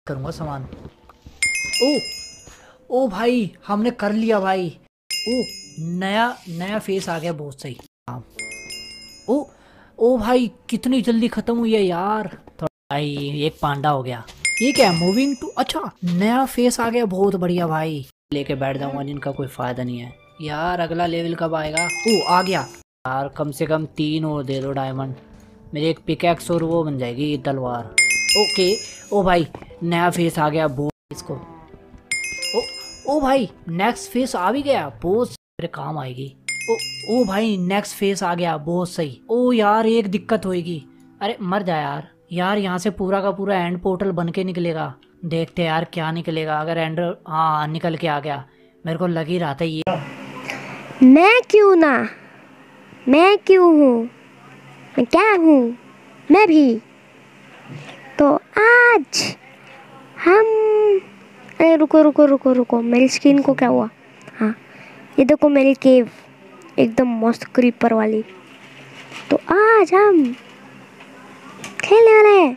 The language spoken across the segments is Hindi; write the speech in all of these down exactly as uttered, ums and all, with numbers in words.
करूँगा सामान। ओ ओ भाई हमने कर लिया भाई। ओ नया नया फेस आ गया, बहुत सही। हाँ। ओ ओ भाई कितनी जल्दी खत्म हुई है यार। थोड़ा भाई एक पांडा हो गया। ये क्या है, मूविंग टू, अच्छा नया फेस आ गया, बहुत बढ़िया भाई। लेके बैठ जाऊंगा, जिनका कोई फायदा नहीं है यार। अगला लेवल कब आएगा? ओ आ गया यार। कम से कम तीन और दे दो डायमंड, मेरी एक पिकैक्स और वो बन जाएगी तलवार। ओके। ओ भाई नया फेस आ गया, बहुत इसको। ओ ओ भाई नेक्स्ट फेस आ भी गया, बहुत मेरे काम आएगी। ओ ओ भाई नेक्स्ट फेस आ गया, बहुत सही। ओ यार एक दिक्कत होएगी, अरे मर जा यार। यार यहाँ से पूरा का पूरा एंड पोर्टल बन के निकलेगा। देखते यार क्या निकलेगा। अगर एंड, हाँ निकल के आ गया, मेरे को लग ही रहा था ये। मैं क्यों ना, मैं क्यों हूँ, मैं क्या हूँ, मैं भी। तो आज हम, अरे रुको रुको रुको रुको, मेरी स्किन को क्या हुआ? हाँ ये देखो मेरी केव एकदम मस्त क्रीपर वाली। तो आज हम खेलने वाले हैं।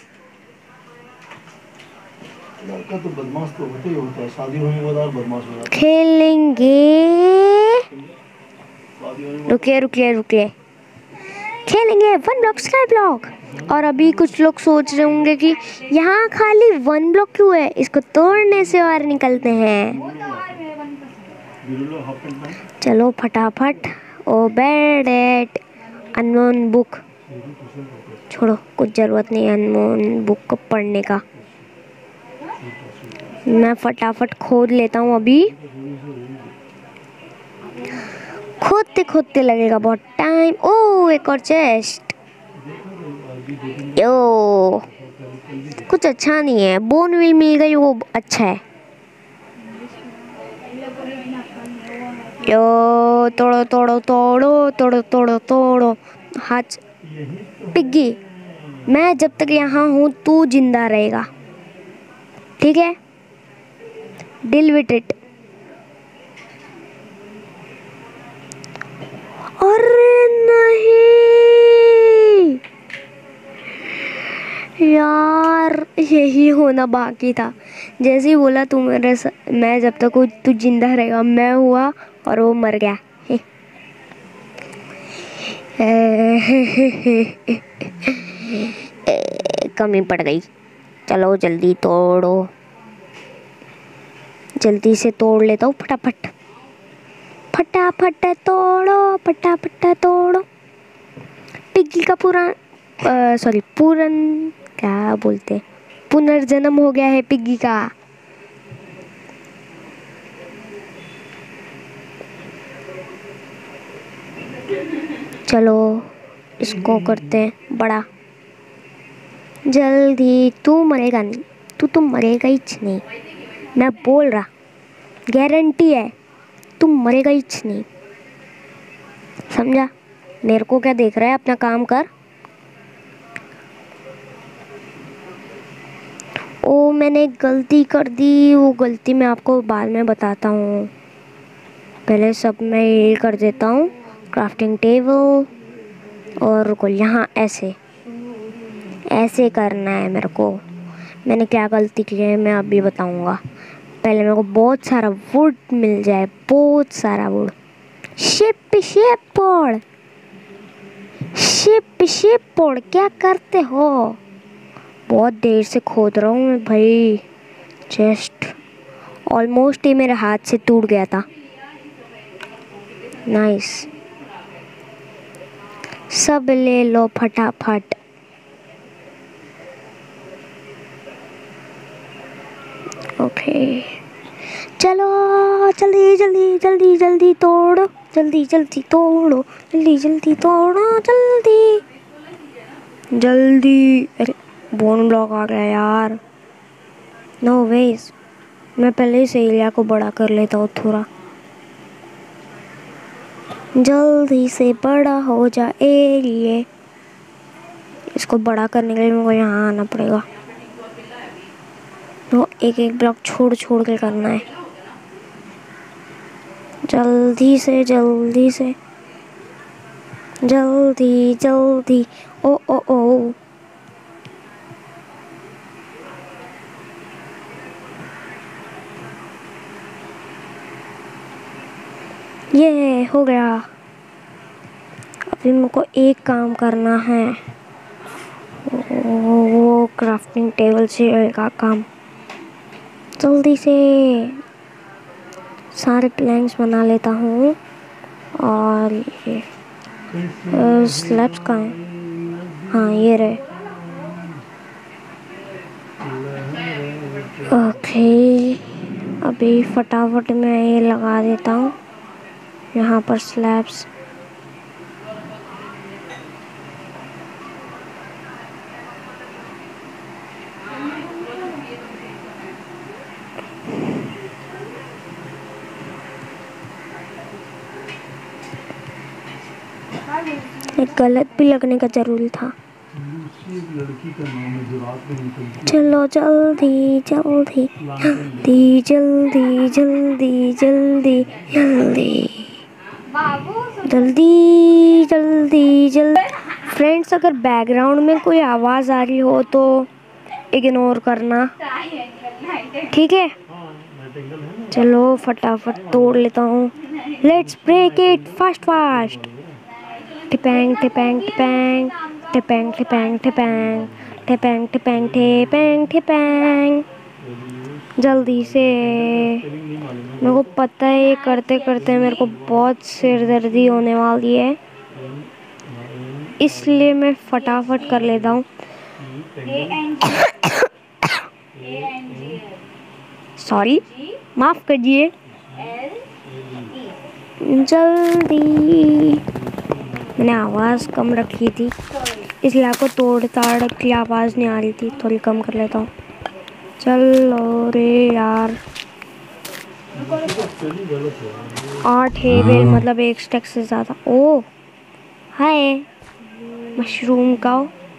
लड़का तो बदमाश तो होते ही होता है, शादी होने के बाद और बदमाश हो जाता है। खेलेंगे, शादी होने के बाद रुकिए रुकिए रुकिए, खेलेंगे वन ब्लॉक स्काई ब्लॉक। और अभी कुछ लोग सोच रहे होंगे कि यहाँ खाली वन ब्लॉक क्यों है, इसको तोड़ने से और निकलते हैं। बिरुलो हाफ पैंट में चलो फटाफट। Oh bad at unknown book, छोड़ो कुछ ज़रूरत नहीं अननोन बुक को पढ़ने का। मैं फटाफट खोद लेता हूँ अभी। खोदते खोदते लगेगा बहुत टाइम। ओ एक और चेस्ट। यो कुछ अच्छा नहीं है, बोन व्हील मिल गई वो अच्छा है। यो तोड़ो तोड़ो तोड़ो तोड़ो तोड़ो तोड़ो। हाथ पिग्गी, मैं जब तक यहाँ हूँ तू जिंदा रहेगा, ठीक है? Deal with it. अरे नहीं यार, यही होना बाकी था। जैसे ही बोला तू मेरे स... मैं जब तक हूँ तू जिंदा रहेगा, मैं हुआ और वो मर गया। कमी पड़ गई। चलो जल्दी तोड़ो, जल्दी से तोड़ लेता हूँ फटाफट। फटाफट तोड़ो फटाफट तोड़ो। पिग्गी का पूरा सॉरी पूरन क्या बोलते, पुनर्जन्म हो गया है पिग्गी का। चलो इसको करते हैं बड़ा। जल्दी, तू मरेगा नहीं, तू तो मरेगा ही नहीं, मैं बोल रहा, गारंटी है तू मरेगा ही नहीं, समझा? मेरे को क्या देख रहा है, अपना काम कर। ओ मैंने एक गलती कर दी, वो गलती मैं आपको बाद में बताता हूँ। पहले सब मैं ये कर देता हूँ, क्राफ्टिंग टेबल। और रुको, यहाँ ऐसे ऐसे करना है मेरे को। मैंने क्या गलती की है मैं अभी बताऊँगा। पहले मेरे को बहुत सारा वुड मिल जाए, बहुत सारा वुड। शिप शिप पोड़, शिप शिप पोड़, क्या करते हो? बहुत देर से खोद रहा हूँ मैं भाई। चेस्ट ऑलमोस्ट ही मेरे हाथ से टूट गया था। नाइस, सब ले लो फटाफट। ओके चलो जल्दी जल्दी जल्दी जल्दी तोड़ो, जल्दी जल्दी तोड़ो, जल्दी जल्दी तोड़ो, जल्दी जल्दी। अरे बोन ब्लॉक आ गया यार। नो वेज, मैं पहले ही से एरिया को बड़ा कर लेता हूँ थोड़ा। जल्दी से बड़ा हो जा एरिया। इसको बड़ा करने के लिए मेरे को यहाँ आना पड़ेगा। तो एक एक ब्लॉक छोड़ छोड़ के करना है, जल्दी से जल्दी से जल्दी जल्दी। ओ ओ ओ ये हो गया। अभी मेरे को एक काम करना है, वो क्राफ्टिंग टेबल से का काम। जल्दी से सारे प्लैंक्स बना लेता हूँ। और ये स्लैब्स कहाँ हैं? हाँ ये रहे। ओके, अभी फटाफट मैं ये लगा देता हूँ यहाँ पर स्लैब्स। एक गलत भी लगने का जरूरी था। लूसी एक लड़की का नाम है जो रात में निकलती है। चलो जल्दी जल्दी जल्दी जल्दी जल्दी जल्दी जल्दी जल्दी जल्दी जल्दी। फ्रेंड्स, अगर बैकग्राउंड में कोई आवाज़ आ रही हो तो इग्नोर करना, ठीक है? चलो फटाफट तोड़ लेता हूँ। Let's break it fast fast. टिपेंग टिपेंग टिपेंग टिपेंग टिपेंग टिपेंग टिपेंग टिपेंग टिपेंग टिपेंग। जल्दी से, मेरे को पता है ये करते करते मेरे को बहुत सिरदर्दी होने वाली है, इसलिए मैं फटाफट कर लेता हूँ। सॉरी, माफ करिए। जल्दी, मैंने आवाज़ कम रखी थी इसलिए आपको तोड़ ताड़ की आवाज़ नहीं आ रही थी। थोड़ी कम कर लेता हूँ। चलो रे यार, आठ हेवेल मतलब एक स्टैक से ज़्यादा। ओ हाय मशरूम का।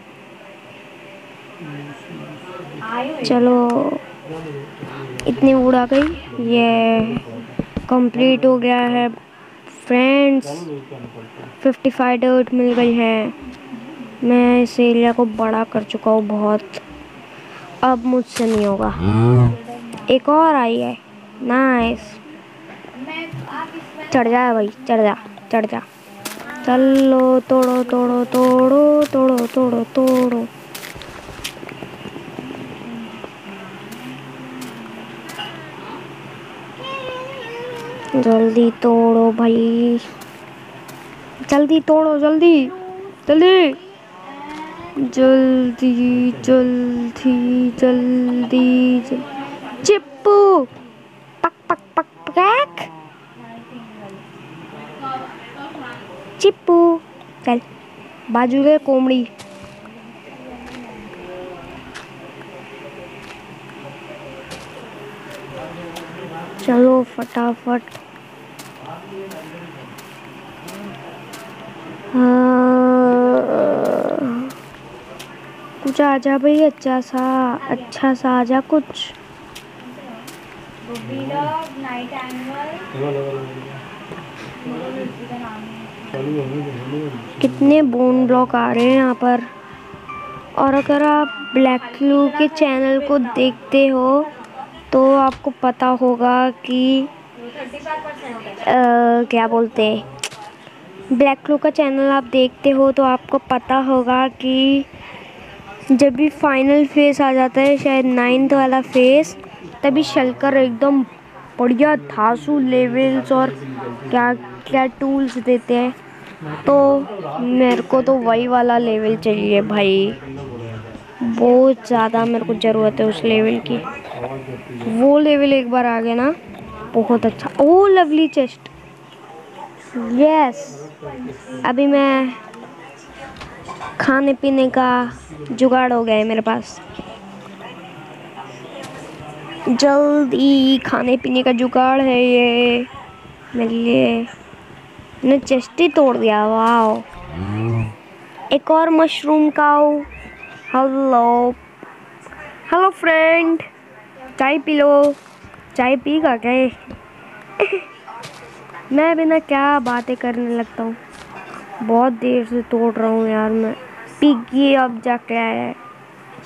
चलो इतनी उड़ा गई, ये कंप्लीट हो गया है फ्रेंड्स। फिफ्टी फाइव डर्ट मिल गई है। मैं इस एरिया को बड़ा कर चुका हूँ बहुत, अब मुझसे नहीं होगा। एक और आई है, नाइस। चढ़ जा भाई, चढ़ जा चढ़ जा। चलो तोड़ो तोड़ो तोड़ो तोड़ो तोड़ो तोड़ो। जल्दी तोड़ो भाई, जल्दी तोड़ो, जल्दी जल्दी जल्दी जल्दी जल्दी जल्दी। चिप्पू पक पक पक पक। चिप्पू चल बाजू ले कोमड़ी। चलो फटाफट। कुछ आ जा भाई, अच्छा सा अच्छा सा आ जा कुछ। कितने बोन ब्लॉक आ रहे हैं यहाँ पर। और अगर आप ब्लैक क्लू के चैनल को देखते हो तो आपको पता होगा कि आ, क्या बोलते हैं, ब्लैक क्लू का चैनल आप देखते हो तो आपको पता होगा कि जब भी फाइनल फेस आ जाता है, शायद नाइन्थ वाला फेस, तभी शलकर एकदम बढ़िया धांसू लेवल्स और क्या क्या टूल्स देते हैं। तो मेरे को तो वही वाला लेवल चाहिए भाई, बहुत ज़्यादा मेरे को ज़रूरत है उस लेवल की। वो लेवल एक बार आ गया ना, बहुत अच्छा। Oh lovely chest, yes. अभी मैं खाने पीने का जुगाड़ हो गया है मेरे पास। जल्दी खाने पीने का जुगाड़ है ये मेरे लिए। मैंने चेस्ट ही तोड़ दिया, वाह। एक और mushroom cow. Hello hello friend, चाय पी लो। चाय पी का गए। मैं बिना क्या बातें करने लगता हूँ, बहुत देर से तोड़ रहा हूँ यार मैं। पी गई अब जाके आया है।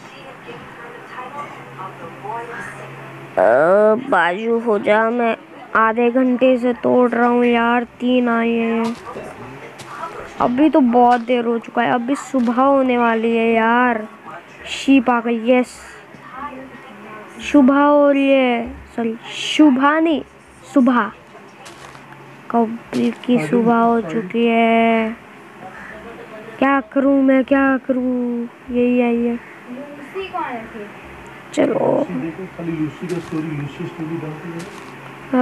बाजू हो जा, मैं आधे घंटे से तोड़ रहा हूँ यार, तीन आए हैं। अभी तो बहुत देर हो चुका है, अभी सुबह होने वाली है यार। शीप आ गई, यस सुबह हो रही है, सॉरी सुबह नहीं सुबह, कब की सुबह हो चुकी है। क्या करूं मैं, क्या करूं, यही आई है। चलो देखो खाली लूसी का स्टोरी, लूसी स्टोरी डालती है।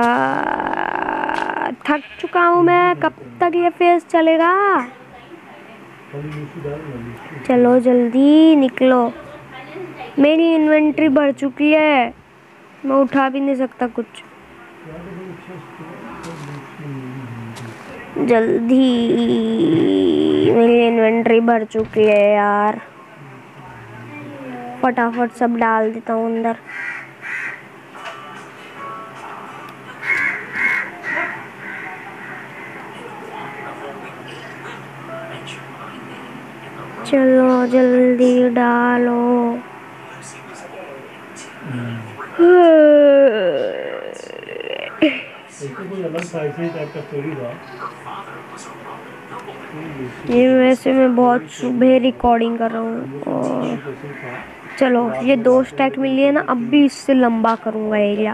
आ, थक चुका हूँ मैं, कब तक ये फेस चलेगा। खाली लूसी डाल ना, लूसी। चलो जल्दी निकलो, मेरी इन्वेंट्री भर चुकी है, मैं उठा भी नहीं सकता कुछ। जल्दी, मेरी इन्वेंट्री भर चुकी है यार, फटाफट सब डाल देता हूँ अंदर। चलो जल्दी डालो। ऐसे कोई अलग सा ऐसे ही टाइप का स्टोरी था। ये वैसे मैं बहुत सुबह रिकॉर्डिंग कर रहा हूँ, और चलो ये दो स्टैक मिली है ना, अब भी इससे लंबा करूँगा एरिया,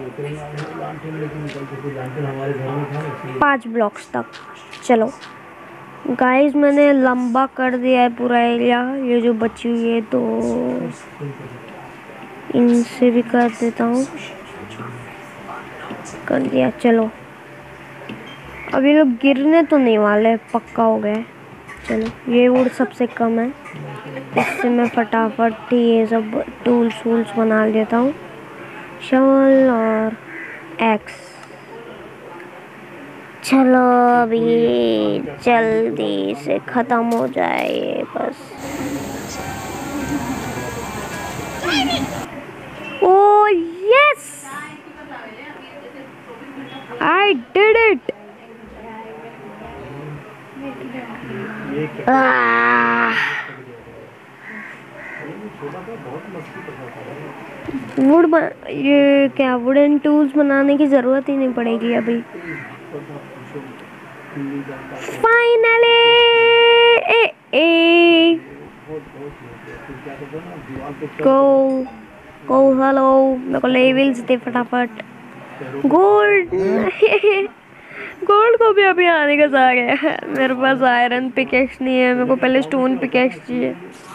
पाँच ब्लॉक्स तक। चलो गाइस मैंने लंबा कर दिया है पूरा एरिया, ये जो बची हुई है तो इनसे भी कर देता हूँ, कर दिया। चलो अब ये लोग गिरने तो नहीं वाले, पक्का हो गया। चलो ये वुड सबसे कम है, इससे मैं फटाफट ये सब टूल्स वूल्स बना लेता हूँ, शवल और एक्स। चलो अभी जल्दी से ख़त्म हो जाए ये बस। Oh yes, I did it. Wood ये क्या वुडन टूल्स बनाने की ज़रूरत ही नहीं पड़ेगी अभी। फाइनली ए ए गो गो हेलो, मेरे को लेवल्स दे फटाफट। गोल्ड गोल्ड को भी अभी आने का साग है। मेरे पास आयरन पिकेक्स नहीं है, मेरे को पहले स्टोन पिकेक्स चाहिए।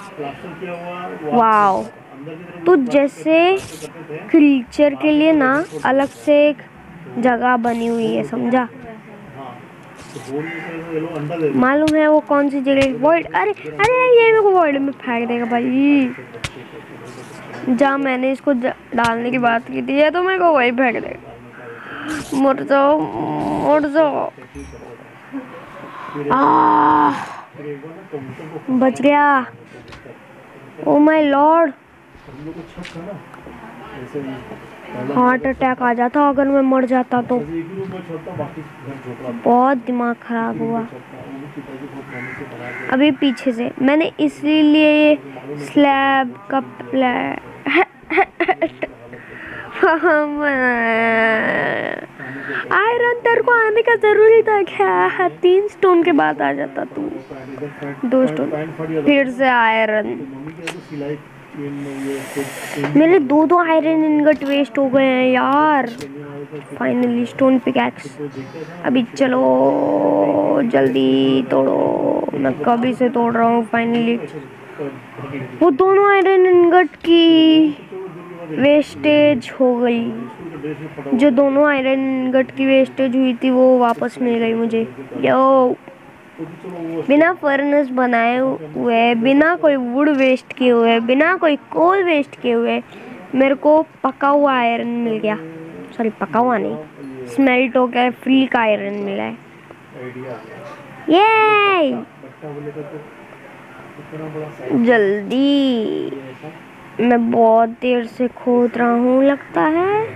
वाओ, तो जैसे क्रीचर के लिए ना अलग से एक जगह बनी हुई है, समझा? मालूम है वो कौन सी जगह? वॉइड। अरे अरे ये मेरे को वॉइड में फेंक देगा भाई। जहाँ मैंने इसको डालने की बात की थी, ये तो मेरे को वही फेंक देगा। मर जाओ मर जाओ। बच गया। Oh my lord, heart attack आ जाता अगर मैं मर जाता तो। बहुत दिमाग खराब हुआ। अभी पीछे से मैंने इसलिए ये स्लैब का प्लान आयरन तेरे को आने का जरूरी था क्या? तीन स्टोन के बाद आ जाता तू। दो स्टोन फिर से आयरन। मेरे दो दो आयरन इनगट वेस्ट हो गए हैं यार। Finally stone pickaxe. अभी चलो जल्दी तोड़ो, मैं कभी से तोड़ रहा हूँ। फाइनली वो दोनों आयरन इनगट की वेस्टेज हो गई। जो दोनों आयरन इनगट की वेस्टेज हुई थी वो वापस मिल गई मुझे। यो, बिना फर्नेस बनाए हुए, बिना कोई वुड वेस्ट किए हुए, बिना कोई कोल वेस्ट किए हुए मेरे को पका हुआ आयरन मिल गया। सॉरी पका हुआ नहीं, स्मेल्ट हो गया, फ्री का आयरन मिला है। ये जल्दी, मैं बहुत देर से खोद रहा हूँ लगता है।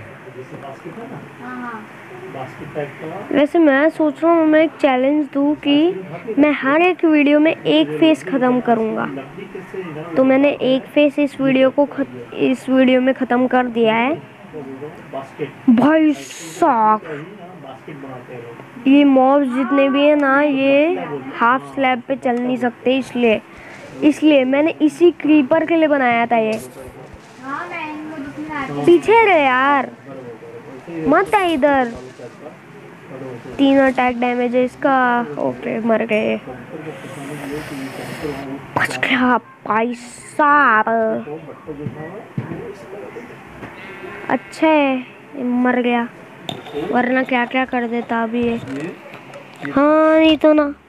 वैसे मैं सोच रहा हूँ मैं एक चैलेंज दूँ कि मैं हर एक वीडियो में एक फेस ख़त्म करूँगा। तो मैंने एक फेस इस वीडियो को खत, इस वीडियो में ख़त्म कर दिया है। बास्केट भाई साहब, बास्केट बनाते हैं लोग। ये मॉब्स जितने भी है ना, ये हाफ स्लैब पे चल नहीं सकते, इसलिए इसलिए मैंने इसी क्रीपर के लिए बनाया था ये। पीछे रहे यार, मत आ इधर। तीन अटैक डैमेज है इसका। ओके, मर गए। बच गया भाई साहब। अच्छा है मर गया, वरना क्या क्या कर देता अभी ये। हाँ नहीं तो ना।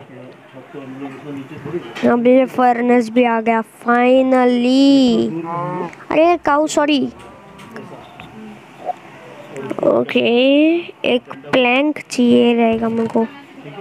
अभी ये फर्नेस भी आ गया फाइनली। अरे काऊ सॉरी। ओके, एक प्लैंक चाहिए रहेगा मेरे को।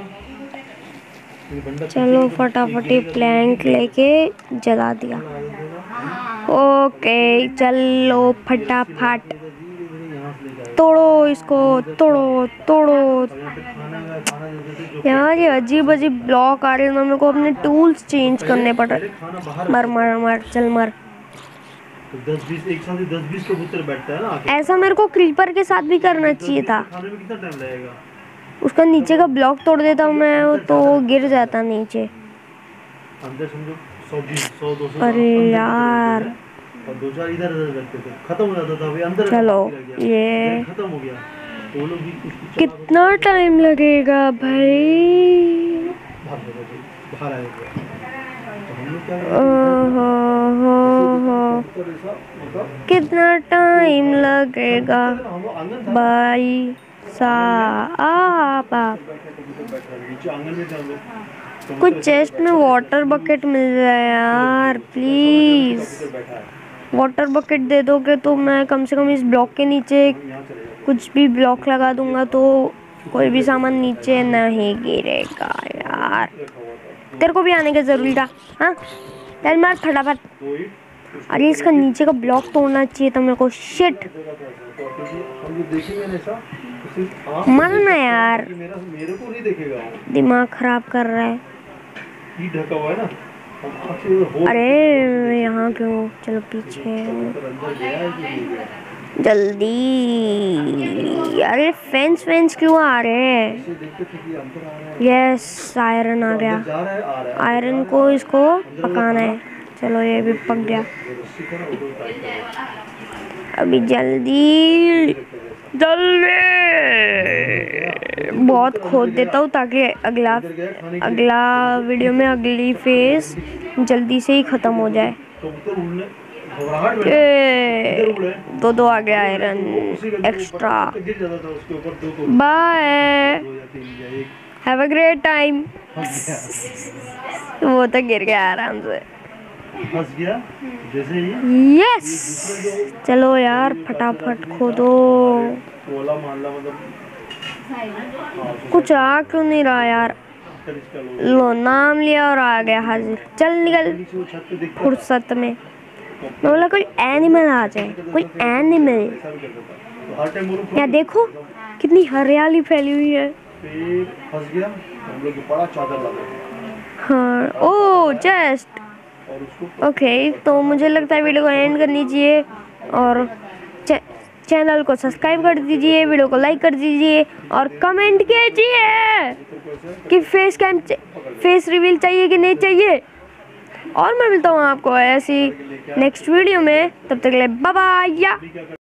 चलो फटाफटी प्लैंक लेके जला दिया। ओके चलो फटाफट तोड़ो इसको, तोड़ो तोड़ो। यार ये अजीब अजीब ब्लॉक आ रहे हैं, मेरे को अपने टूल्स चेंज करने पड़ रहे। मर मर मर चल मर। तो दस बीस एक साथ ही दस बीस कबूतर बैठता है ना आके। ऐसा मेरे को क्रीपर के साथ भी करना चाहिए था। खाने में कितना टाइम लगेगा? उसका नीचे का ब्लॉक तोड़ देता हूँ मैं तो वो गिर जाता नीचे। अंदर समझो सौ बीस सौ दो सौ अरे यार, और दो चार इधर उधर रखते थे, खत्म हो जाता था। अभी अंदर चलो बाकी रह गया, ये इधर खत्म हो गया तो वो लोग भी कुछ कुछ कितना टाइम लगेगा भाई? भाग गए थे, बाहर आए थे। तो हम लोग क्या ओहो हो हो, करें ऐसा मतलब कितना टाइम लगेगा हम लोग आंगन था भाई साहब? नीचे आंगन में थे हम लोग। कुछ चेस्ट में वाटर बकेट मिल जाए यार प्लीज। बैठा है वाटर बकेट दे दोगे तो मैं कम से कम इस ब्लॉक के नीचे कुछ भी ब्लॉक लगा दूंगा तो कोई भी सामान नीचे नहीं गिरेगा यार। तेरे को भी आने का जरूरी था। हाँ चल मार फटाफट। अरे इसका नीचे का ब्लॉक तोड़ना चाहिए था मेरे को। शिट, हम लोग देखेंगे ना ऐसा तो सिर्फ आप मरना यार, मेरा मेरे को नहीं देखेगा वो, दिमाग खराब कर रहा है। ये ढका हुआ है ना, हम आँख से उधर होल अरे यहाँ क्यों? चलो पीछे अंदर गया है कि नहीं गया? जल्दी। अरे फेंस फेंस क्यों आ रहे हैं? ऐसे देखते थे कि अंदर आ रहा है, यस आयरन आ गया। जा रहा है आ रहा है, आयरन को इसको पकाना है। चलो ये भी पक गया। रस्सी का ना उधर टाइट करो। अभी जल्दी जल्दी बहुत खोद देता हूँ ताकि अगला अगला वीडियो में अगली फेस जल्दी से ही ख़त्म हो जाए। कबूतर उड़ने घबराहट में ए, इधर उड़े, दो दो आ गया आयरन उसी गड्ढे में एक्स्ट्रा। ऊपर गिर जाता था उसके ऊपर दो दो बाय, दो या तीन या एक हैव अ ग्रेट टाइम। फंस गया वो तो गिर गया आराम से। फंस गया जैसे ही यस चलो यार फटाफट खोदो। ओला मान ला मतलब कुछ आ क्यों नहीं रहा यार? इसका लो लो नाम लिया और आ गया हाजिर। चल निकल नीचे वो छत पे देखता फुर्सत में। मैं बोला कोई एनिमल आ जाए, कोई एनिमल। ऐसा भी करता था तो हर टाइम बोलो यहाँ देखो कितनी हरियाली फैली हुई है। फिर फंस गया तो हम लोग को बड़ा चादर लगा हाँ ओ चेस्ट। और उसको ओके तो मुझे लगता है वीडियो को एंड करनी चाहिए और चे, चैनल को सब्सक्राइब कर दीजिए, वीडियो को लाइक कर दीजिए और कमेंट कीजिए कि फेस कैम फेस रिवील चाहिए कि नहीं चाहिए। और मैं मिलता हूँ आपको ऐसी नेक्स्ट वीडियो में, तब तक के लिए बाय बाय।